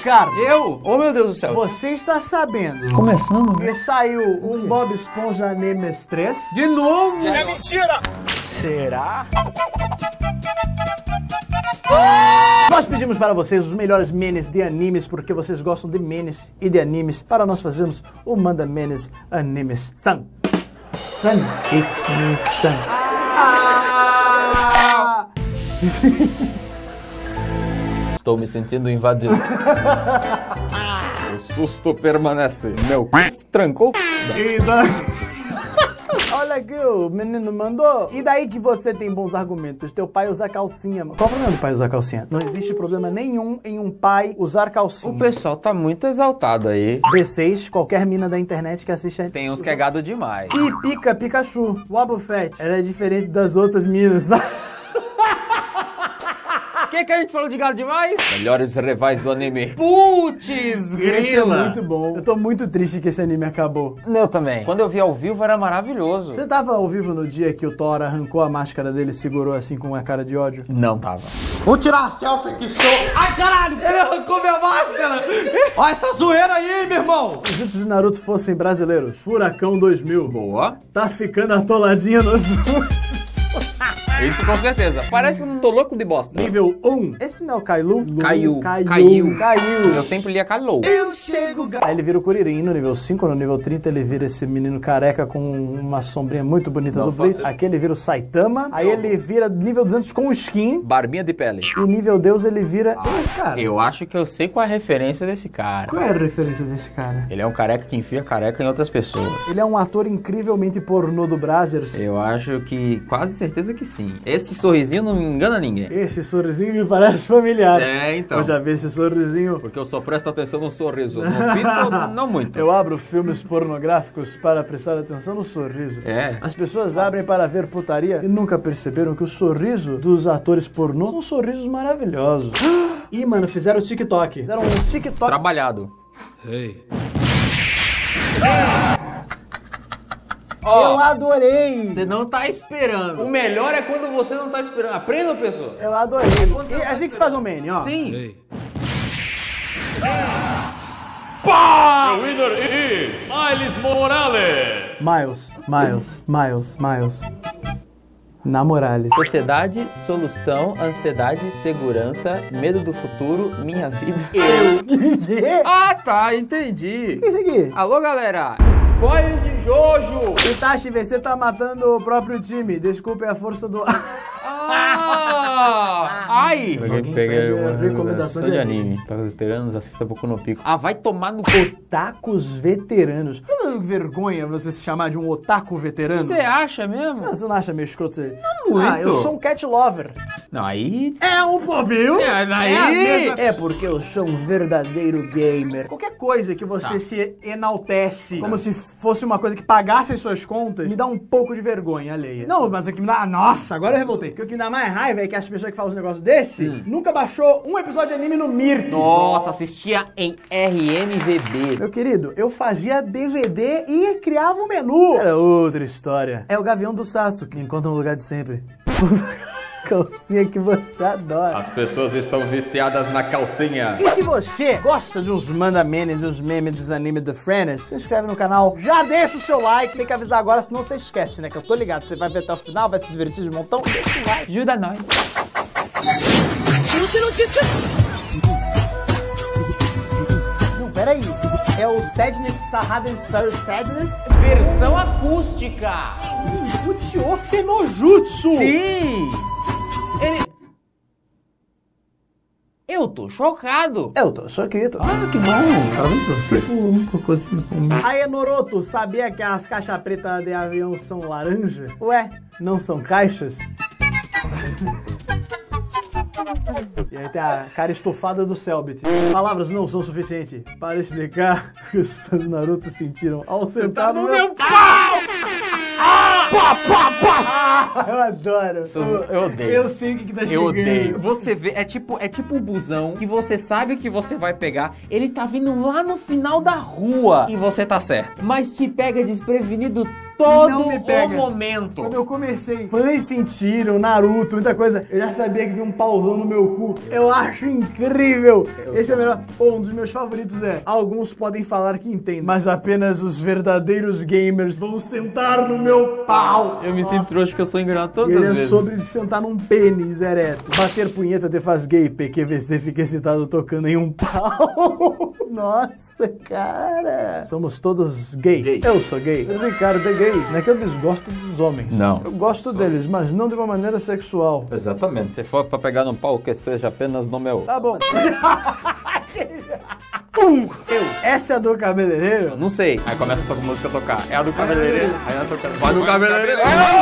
Ricardo. Eu? Oh, meu Deus do céu. Você está sabendo Começando, que saiu um Bob Esponja Nemes 3? De novo? É mentira! Será? Nós pedimos para vocês os melhores memes de animes, porque vocês gostam de memes e de animes, para nós fazermos o Manda Memes Animes San. San, it's me, San. Estou me sentindo invadido. O susto permanece. Meu trancou. E daí... Olha aqui, o menino mandou. E daí que você tem bons argumentos? Teu pai usa calcinha. Qual o problema do pai usar calcinha? Não existe problema nenhum em um pai usar calcinha. O pessoal tá muito exaltado aí. B6, qualquer mina da internet que assiste a... Tem uns que é gado demais. E Pica, Pikachu, Wobble Fett. Ela é diferente das outras minas. O que a gente falou de gado demais? Melhores rivais do anime. Putz, Esse é grila. muito bom. Eu tô muito triste que esse anime acabou. Meu também. Quando eu vi ao vivo era maravilhoso. Você tava ao vivo no dia que o Thor arrancou a máscara dele e segurou assim com uma cara de ódio? Não tava. Vou tirar a selfie que show! Ai, caralho! Ele arrancou minha máscara! Olha essa zoeira aí, meu irmão! Se os jutsus de Naruto fossem brasileiros, Furacão 2000. Boa. Tá ficando atoladinha nos jutsus. Isso com certeza. Parece que eu não tô louco de bosta. Nível 1. Esse não é o Kailu? Caiu. Caiu. Eu sempre lia Kalou. Eu chego... Aí ele vira o Kuririn no nível 5, no nível 30 ele vira esse menino careca com uma sombrinha muito bonita do Bleach. Aqui ele vira o Saitama. Aí ele vira nível 200 com skin. Barbinha de pele. E nível Deus ele vira... Quem é esse cara? Eu acho que eu sei qual é a referência desse cara. Qual é a referência desse cara? Ele é um careca que enfia careca em outras pessoas. Ele é um ator incrivelmente pornô do Brazzers. Eu acho que... quase certeza que sim. Esse sorrisinho não me engana ninguém. Esse sorrisinho me parece familiar. É, então. Eu já vi esse sorrisinho. Porque eu só presto atenção no sorriso. No vídeo, não muito. Eu abro filmes pornográficos para prestar atenção no sorriso. É. As pessoas abrem para ver putaria e nunca perceberam que o sorriso dos atores pornô são sorrisos maravilhosos. Ih, mano, fizeram o TikTok. Fizeram um TikTok. Trabalhado. Ei. Eu adorei. Você não tá esperando. O melhor é quando você não tá esperando. Aprenda, pessoa. Eu adorei. E é assim que se faz um meme, ó. Sim. Ei. The winner is Miles Morales. Miles. Na Morales. Sociedade, solução, ansiedade, segurança, medo do futuro, minha vida. Que? Ah, tá, entendi. O que é isso aqui? Alô, galera. Spoiler de Jojo. Itachi, você tá matando o próprio time. Desculpe a força do... Ai! Alguém pede uma recomendação de anime. Otakus veteranos, assista Boku no Pico. Ah, vai tomar no... Otakus veteranos. Sabe que vergonha você se chamar de um otaku veterano? Você acha mesmo? Não, você não acha meio escroto? Você... Não muito. Ah, eu sou um cat lover. Não, aí... É um povil. É, aí... a mesma... É porque eu sou um verdadeiro gamer. Qualquer coisa que você se enaltece como se fosse uma coisa que pagasse as suas contas, me dá um pouco de vergonha alheia. Não, mas o que me dá... Nossa, agora eu revoltei. O que me dá mais raiva é que as pessoas que falam uns negócios desse nunca baixou um episódio de anime no Mirk. Nossa, assistia em RMVB. Meu querido, eu fazia DVD e criava um menu. Era outra história. É o Gavião do Sasuke, que encontra no lugar de sempre. Calcinha que você adora. As pessoas estão viciadas na calcinha. E se você gosta de uns manda-memes, dos memes, dos animes do Friends, se inscreve no canal, já deixa o seu like, tem que avisar agora, senão você esquece, né? Que eu tô ligado, você vai ver até o final, vai se divertir de montão, deixa o like. Ajuda nós. Não, peraí. É o Sadness Sahaden Sadness? Versão acústica. Uchiô Senojutsu. Sim. Ele... Eu tô chocado. Eu tô choquito. Ah, que bom. Parabéns pra você. Um cocôzinho. Aí, Noroto, sabia que as caixas pretas de avião são laranja? Ué, não são caixas? E aí tem a cara estufada do Cellbit. Palavras não são suficientes para explicar o que os fãs do Naruto sentiram ao sentar no meu pau! Pá, pá, pá! Eu adoro. Eu odeio. Eu sei o que tá chegando. Eu odeio. Você vê, é tipo um busão que você sabe que você vai pegar, ele tá vindo lá no final da rua e você tá certo. Mas te pega desprevenido todo não me pega. o momento. Quando eu comecei, fãs sentiram, Naruto, muita coisa, eu já sabia que vinha um pauzão no meu cu. Eu acho incrível. Esse é o melhor. Um dos meus favoritos é: alguns podem falar que entendem, mas apenas os verdadeiros gamers vão sentar no meu pau. Eu me sinto trouxa que eu sou enganado todas Ele as é vezes. sobre sentar num pênis ereto. Bater punheta te faz gay, PQVC fica excitado tocando em um pau. Nossa, cara. Somos todos gay. Eu sou gay. O Ricardo é gay. Não é que eu desgosto dos homens. Não. Eu gosto deles, mas não de uma maneira sexual. Exatamente. Se for pra pegar no pau, que seja apenas no meu. Tá bom. Essa é a do cabeleireiro? Eu não sei. Aí começa a tocar música a tocar. É a do cabeleireiro. Aí ela tocando. Vai do cabeleireiro.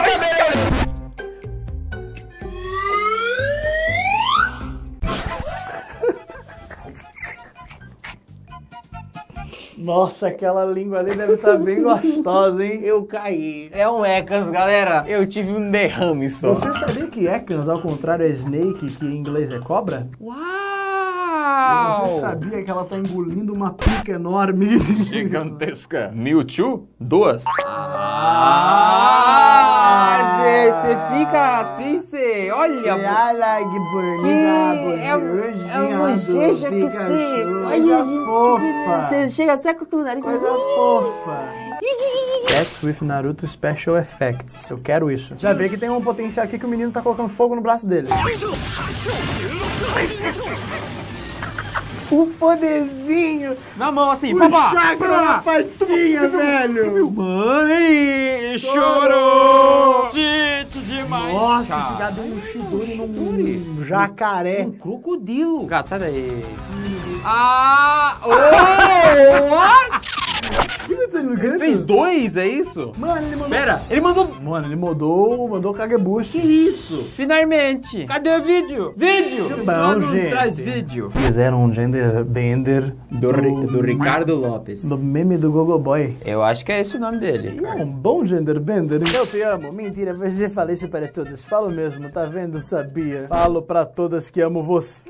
Nossa, aquela língua ali deve estar bem gostosa, hein? Eu caí. É um Ekans, galera. Eu tive um derrame só. Você sabia que Ekans, ao contrário, é snake, que em inglês é cobra? Uau! Você sabia que ela tá engolindo uma pica enorme? Gigantesca. Mewtwo? 2. Você fica assim, você olha. Olha que bonita, É uma bochecha que você... Coisa fofa. Você chega até com o nariz. Coisa fofa. Cats with Naruto Special Effects. Eu quero isso. Já vê que tem um potencial aqui que o menino tá colocando fogo no braço dele. O poderzinho. Na mão assim, O chakra na patinha, velho. Mano, ele chorou. Gente demais. Nossa, esse gato deu um Shidori num jacaré. Um crocodilo. Gato, sai daí. What? O que aconteceu no canto? Fez 2, é isso? Mano, ele mandou... Pera, ele mandou... Mano, ele mandou Kagebushi. Que isso? Finalmente. Cadê o vídeo? Vídeo! Que Só bom, não gente. traz vídeo. Fizeram um gender bender Do Ricardo Lopes. no meme do Gogoboy. Eu acho que é esse o nome dele. E é um bom gender bender. Eu te amo. Mentira, você fala isso para todas. Falo mesmo, tá vendo? Sabia. Falo pra todas que amo você.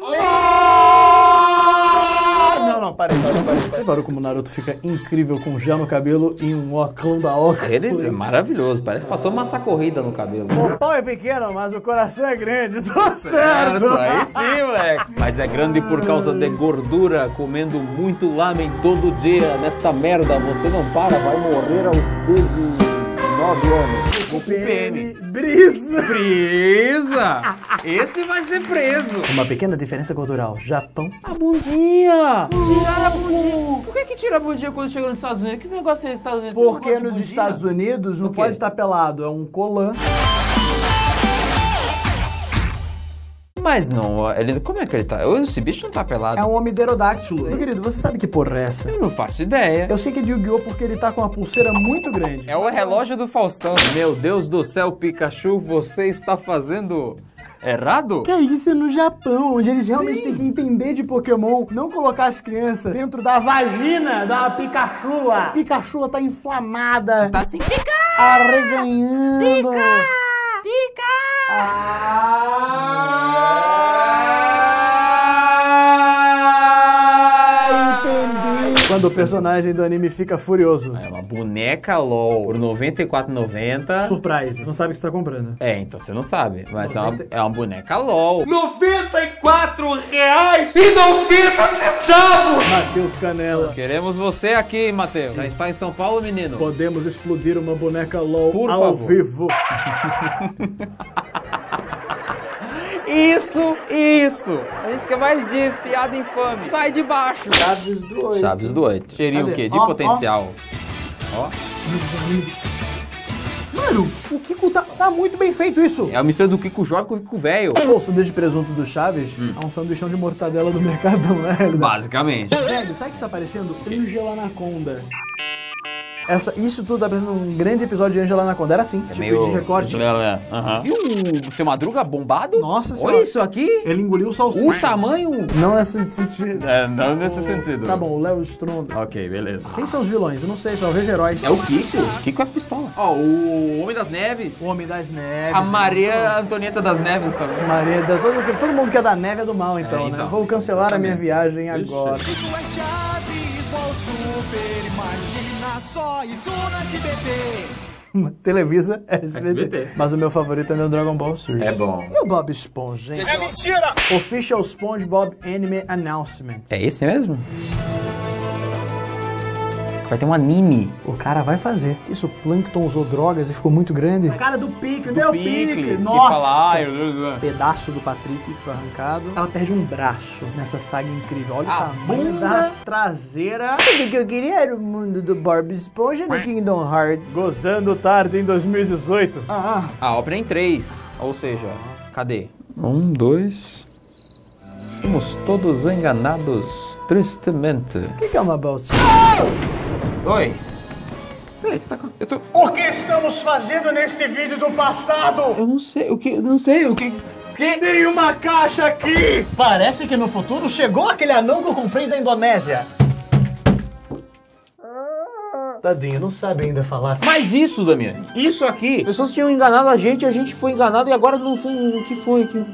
Não, parei. Você reparou como o Naruto fica incrível com gel no cabelo e um óculos da Oca? Ele é maravilhoso, parece que passou massa corrida no cabelo. O pau é pequeno, mas o coração é grande. Tô certo. Aí sim, moleque. Mas é grande por causa de gordura, comendo muito lamen todo dia. Nesta merda, você não para, vai morrer aos 19 anos. O PM brisa. Brisa! Esse vai ser preso. Uma pequena diferença cultural. Japão. A bundinha! Tirar a bundinha! Por que tira a bundinha quando chega nos Estados Unidos? Que negócio é nos Estados Unidos? Porque nos Estados Unidos não pode estar pelado. É um colã. Mas não, ele, como é que ele tá? Esse bicho não tá pelado. É um homem pterodáctilo. Meu querido, você sabe que porra é essa? Eu não faço ideia. Eu sei que é de Yu-Gi-Oh! Porque ele tá com uma pulseira muito grande. É o relógio do Faustão. Meu Deus do céu, Pikachu, você está fazendo errado? Cara, isso é no Japão, onde eles realmente têm que entender de Pokémon, não colocar as crianças dentro da vagina da Pikachu. A Pikachu tá inflamada. Tá assim, Arreganhando. pica! Entendi. Quando o personagem do anime fica furioso. É uma boneca LOL por R$ 94,90. Surprise. Não sabe o que você tá comprando. É, então você não sabe. Mas é uma boneca LOL. R$ 94,90. Matheus Canela. Queremos você aqui, Matheus. Já está em São Paulo, menino? Podemos explodir uma boneca LOL Por ao favor. vivo. Isso! A gente quer mais disso, piada infame. Sai de baixo. Chaves do 8. Chaves do 8. Cheirinho Cadê? o quê? De Ó, potencial. Ó. Mano, o Kiko tá muito bem feito isso. É a mistura do Kiko jovem com o Kiko velho. O sanduíche de presunto do Chaves é um sanduichão de mortadela do Mercadão, né? Basicamente. Velho, sabe o que está parecendo? Angela Anaconda. Isso tudo tá parecendo um grande episódio de Angela Anaconda. Era assim, tipo de recorte. Viu o Seu Madruga bombado? Nossa senhora. Olha isso aqui. Ele engoliu o salsicha. O tamanho... Não nesse sentido. É, não nesse sentido. Tá bom, o Léo Stronda. Ok, beleza. Quem são os vilões? Eu não sei, só vejo heróis. É o Kiko. Kiko é as pistolas. Ó, o Homem das Neves. O Homem das Neves. A Maria Antonieta das Neves também. Maria, todo mundo que é da neve é do mal, então, né? então. Vou cancelar a minha viagem Ixi. agora. Isso é Chaves, Super, imagina só isso no SBT. Televisa SBT. Mas o meu favorito é o Dragon Ball Super. É bom. E o Bob Esponja, hein? É mentira! Official SpongeBob Anime Announcement. É esse mesmo? Vai ter um anime. O cara vai fazer. Isso, o Plankton usou drogas e ficou muito grande. A cara do Pickles, meu Pickles. Nossa! Pedaço do Patrick que foi arrancado. Ela perde um braço nessa saga incrível. Olha o tamanho da traseira. Tudo que eu queria era o mundo do Bob Esponja no Kingdom Hearts. Gozando tarde em 2018. A ópera em 3. Ou seja, cadê? 1, 2... Fomos todos enganados tristemente. O que é uma bolsa? Oi. Peraí, você tá com... Eu tô... O que estamos fazendo neste vídeo do passado? Eu não sei o que... Eu não sei o que... Tem uma caixa aqui! Parece que no futuro chegou aquele anão que eu comprei da Indonésia. Tadinho, não sabe ainda falar. Mas isso, Damiani, isso aqui, pessoas tinham enganado a gente foi enganado e agora não sei o que foi aqui.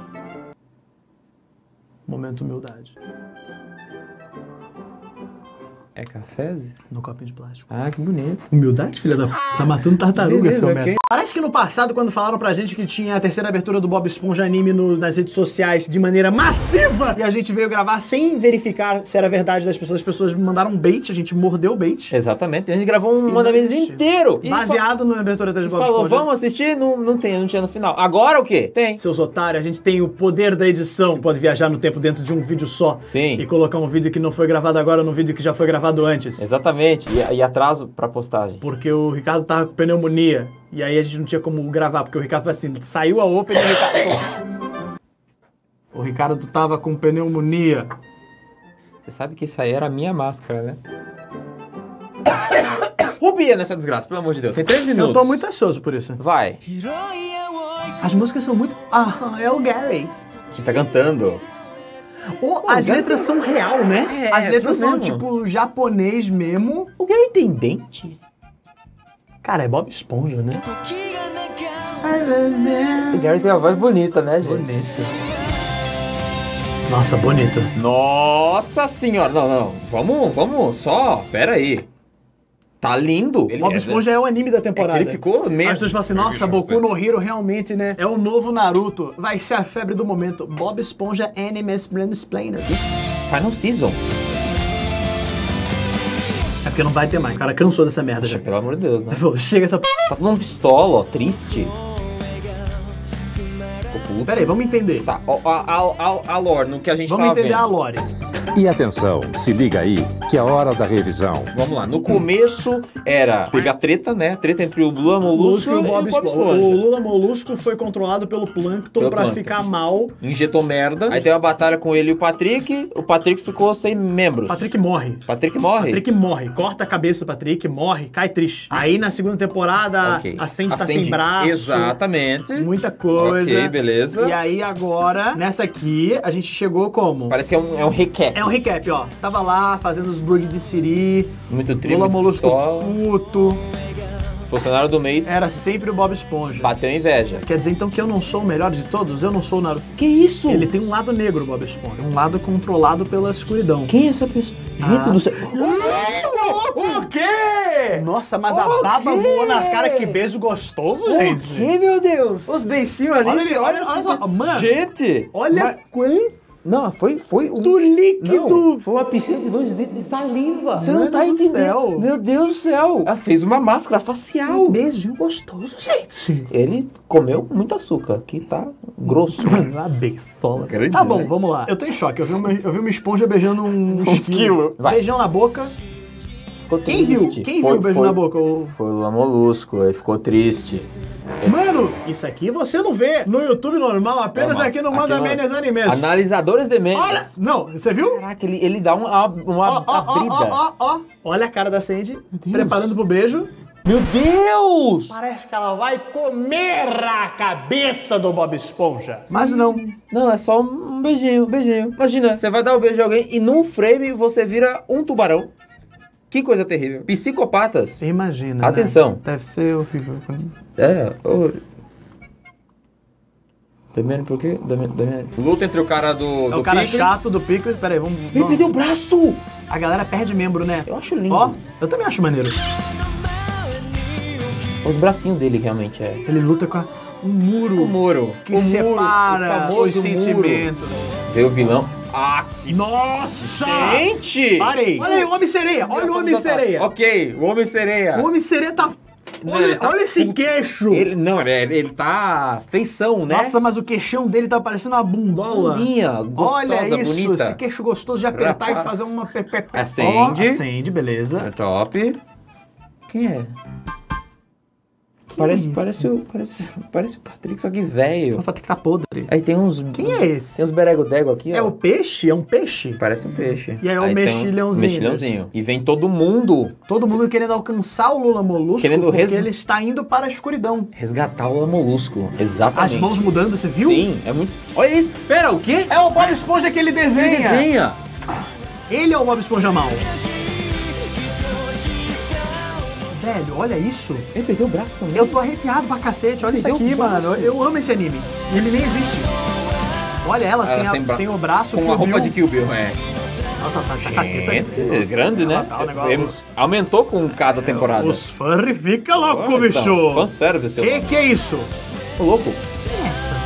Momento humildade. É café? No copinho de plástico. Ah, que bonito. Humildade, filha da p... Tá matando tartaruga, Beleza, seu ok. merda. Parece que no passado, quando falaram pra gente que tinha a terceira abertura do Bob Esponja anime nas redes sociais de maneira massiva, e a gente veio gravar sem verificar se era verdade das pessoas, as pessoas mandaram um bait, a gente mordeu o bait. Exatamente, a gente gravou um mandamento inteiro. Baseado na abertura 3 do Bob falou, Esponja. vamos assistir? Não tinha no final. Agora o quê? Tem. Seus otários, a gente tem o poder da edição. Pode viajar no tempo dentro de um vídeo só. Sim. E colocar um vídeo que não foi gravado agora num vídeo que já foi gravado antes. Exatamente. E atraso pra postagem. Porque o Ricardo tava com pneumonia. E aí a gente não tinha como gravar, porque o Ricardo foi assim, saiu a Open e o Ricardo... O Ricardo tava com pneumonia. Você sabe que isso aí era a minha máscara, né? Rubia nessa desgraça, pelo amor de Deus. Tem 3 minutos. Eu tô muito ansioso por isso. Vai. As músicas são muito... Ah, é o Gary. Quem tá cantando? As letras são real, né? As letras são, mesmo. tipo, japonês mesmo. O Gary tem dente? Cara, é Bob Esponja, né? O Gary tem uma voz bonita, né, gente? Bonito. Nossa, bonito. Nossa senhora. Não. Vamos só. Pera aí. Tá lindo. Bob Esponja é o anime da temporada. Ele ficou mesmo. As pessoas falam assim, nossa, Boku no Hero realmente, né? É o novo Naruto. Vai ser a febre do momento. Bob Esponja Anime Explainer. Final Season. É porque não vai ter mais. O cara cansou dessa merda já. Pelo amor de Deus, né? Chega essa p... Tá todo mundo pistola, ó. Triste. Pera aí, vamos entender. Tá, a lore, no que a gente Vamos tava entender vendo. a lore. E atenção, se liga aí, que é a hora da revisão. Vamos lá, no começo teve a treta, né? Treta entre o Lula Molusco e o Bob Esponja. O Lula Molusco foi controlado pelo Plankton pra ficar mal. Injetou merda. Aí tem uma batalha com ele e o Patrick ficou sem membros. Patrick morre. Patrick morre. Corta a cabeça do Patrick, morre, cai triste. Aí na segunda temporada, a Sandy tá sem braço. Exatamente. Muita coisa. Ok, beleza. E aí agora, nessa aqui, a gente chegou como? Parece que é um recap. É um recap, ó. Tava lá fazendo os burgers de siri. Muito triste. Lula Molusco puto. Funcionário do mês. Era sempre o Bob Esponja. Bateu inveja. Quer dizer então que eu não sou o melhor de todos? Eu não sou o Naruto. Que isso? Ele tem um lado negro, o Bob Esponja. Um lado controlado pela escuridão. Quem é essa pessoa? Gente do céu. O quê? Nossa, mas a baba voou na cara. Que beijo gostoso, gente. O quê, meu Deus? Os beicinhos ali. Olha só. Mano, gente. olha quanto Não, foi do líquido. Não, foi uma piscina de 2 litros de saliva. Você não tá Meu Deus do entendendo. céu. Meu Deus do céu. Ela fez uma máscara facial. Um beijinho gostoso, gente. Ele comeu muito açúcar, que tá grosso. Mano, uma beiçola. Grande, Tá bom, né? vamos lá. Eu tô em choque. Eu vi uma esponja beijando um esquilo. Vai. Beijão na boca. Ficou Quem viu? triste. Quem viu o beijo na boca? Foi o Lula Molusco, aí ficou triste. Mano, isso aqui você não vê no YouTube normal, apenas aqui no Manda Menes Animes. Analisadores de memes. Olha, não, você viu? Caraca, ele dá uma abrida. Ó. Olha a cara da Sandy, preparando pro beijo. Meu Deus! Parece que ela vai comer a cabeça do Bob Esponja. Mas não. Não, é só um beijinho. Imagina, você vai dar um beijo a alguém e num frame você vira um tubarão. Que coisa terrível. Psicopatas. Imagina. Atenção. Né? Deve ser horrível. Primeiro por quê? Luta entre o cara do É o cara Pickles. chato do Pickles. Pera aí, vamos... Ele perdeu o braço! A galera perde membro, né? Eu acho lindo. Ó, eu também acho maneiro. Os bracinhos dele realmente é. Ele luta com um muro. O muro. Que separa o famoso os sentimentos. Vê o vilão. Ah, que... Nossa! Gente! Parei. Olha aí, o Homem-Sereia. Olha o Homem-Sereia. Ok, o Homem-Sereia. O Homem-Sereia tá... Olha esse queixo. Ele tá feição, né? Nossa, mas o queixão dele tá parecendo uma bundola. Gostosa, olha isso, bonita. esse queixo gostoso de apertar e fazer uma pepepe. Acende. Acende, beleza. É top. Quem é? Parece o Patrick, só que velho. Só falta que tá podre. Aí tem uns... Quem é esse? Tem uns berego-dego aqui, ó. É o peixe? É um peixe? Parece um peixe. E aí é o mexilhãozinho. E vem todo mundo. Todo mundo querendo alcançar o Lula Molusco, Querendo porque ele está indo para a escuridão. Resgatar o Lula Molusco. Exatamente. As mãos mudando, você viu? Sim, é muito... Olha isso. Pera, o quê? É o Bob Esponja que ele desenha. Ele desenha. Ele é o Bob Esponja mal. Velho, olha isso. Ele perdeu o braço também. Eu tô arrepiado pra cacete. Olha isso aqui, mano. Eu amo esse anime. E ele nem existe. Olha ela sem o braço. Com a roupa de Kill Bill, é. Nossa, tá é grande, né? Aumentou com cada temporada. Os furry fica louco, bicho. Então, fanservice. Que é isso? Ô, louco. Quem é essa?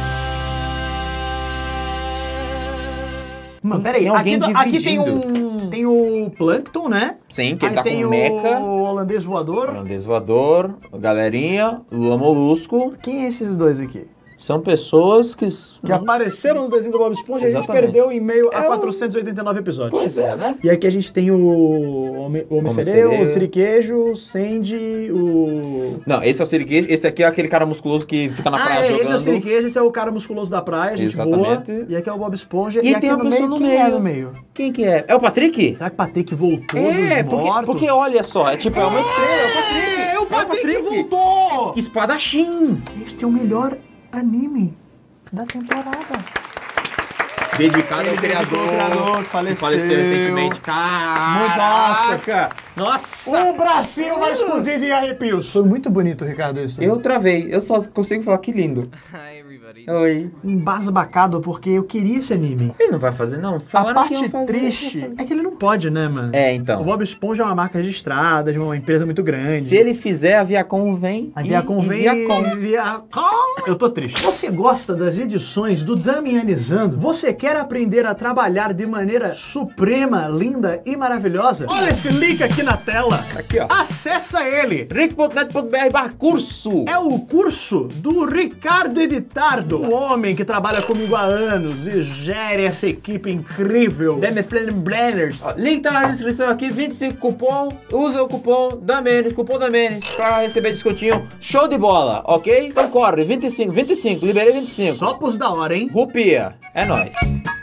Mano, peraí. Aqui tem o Plankton, né? Sim, que aí ele tá tem com o mecha. O holandês voador. Holandês voador, galerinha, Lula Molusco. Quem é esses dois aqui? São pessoas que apareceram no desenho do Bob Esponja e a gente perdeu em meio a 489 episódios. Pois é, né? E aqui a gente tem o Homem-Sereia, o Siriquejo, o Sandy, o... Não, esse é o Siriquejo, esse aqui é aquele cara musculoso que fica na praia jogando. Esse é o Siriquejo, esse é o cara musculoso da praia, gente boa. E aqui é o Bob Esponja. E aqui tem uma pessoa no meio. Quem é no meio? Quem que é? É o Patrick? Será que o Patrick voltou dos mortos? Porque olha só, é tipo, é uma estrela, é o Patrick voltou! Espadachim! Este é o melhor anime da temporada. Dedicado ao criador que faleceu recentemente. Caraca! Nossa! O bracinho vai explodir de arrepios. Foi muito bonito, Ricardo, isso. Eu travei. Eu só consigo falar que lindo. Oi. Embasbacado porque eu queria esse anime. Ele não vai fazer, não. A parte triste é que ele não pode, né, mano? É, então. O Bob Esponja é uma marca registrada, de uma empresa muito grande. Se ele fizer, a Viacom vem. A Viacom vem. Viacom. Eu tô triste. Você gosta das edições do Damianizando? Você quer aprender a trabalhar de maneira suprema, linda e maravilhosa? Olha esse link aqui na tela. Aqui, ó. Acessa ele. rick.net.br/curso. É o curso do Ricardo Editardo. Um homem que trabalha comigo há anos e gere essa equipe incrível. Demeflane Blanners. Link tá na descrição aqui, 25 cupom. Usa o cupom Damenes, pra receber descontinho. Show de bola, ok? Então corre, 25, liberei 25. Só pros da hora, hein? Rupia, é nóis.